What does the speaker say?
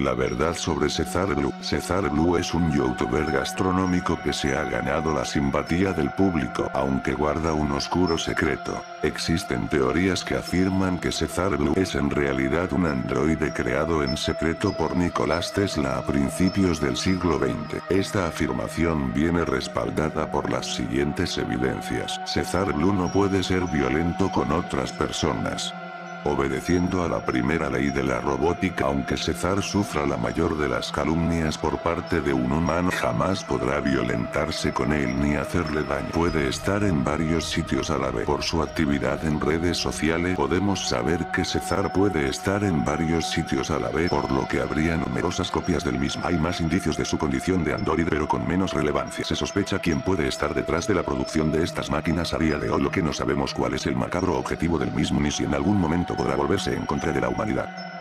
La verdad sobre Cesar Blue. Cesar Blue es un youtuber gastronómico que se ha ganado la simpatía del público, aunque guarda un oscuro secreto. Existen teorías que afirman que Cesar Blue es en realidad un androide creado en secreto por Nicolás Tesla a principios del siglo XX. Esta afirmación viene respaldada por las siguientes evidencias. Cesar Blue no puede ser violento con otras personas. Obedeciendo a la primera ley de la robótica, aunque Cesar sufra la mayor de las calumnias por parte de un humano, jamás podrá violentarse con él ni hacerle daño. Puede estar en varios sitios a la vez. Por su actividad en redes sociales podemos saber que Cesar puede estar en varios sitios a la vez, por lo que habría numerosas copias del mismo. Hay más indicios de su condición de androide, pero con menos relevancia. Se sospecha quién puede estar detrás de la producción de estas máquinas a día de hoy, lo que no sabemos cuál es el macabro objetivo del mismo ni si en algún momento podrá volverse en contra de la humanidad.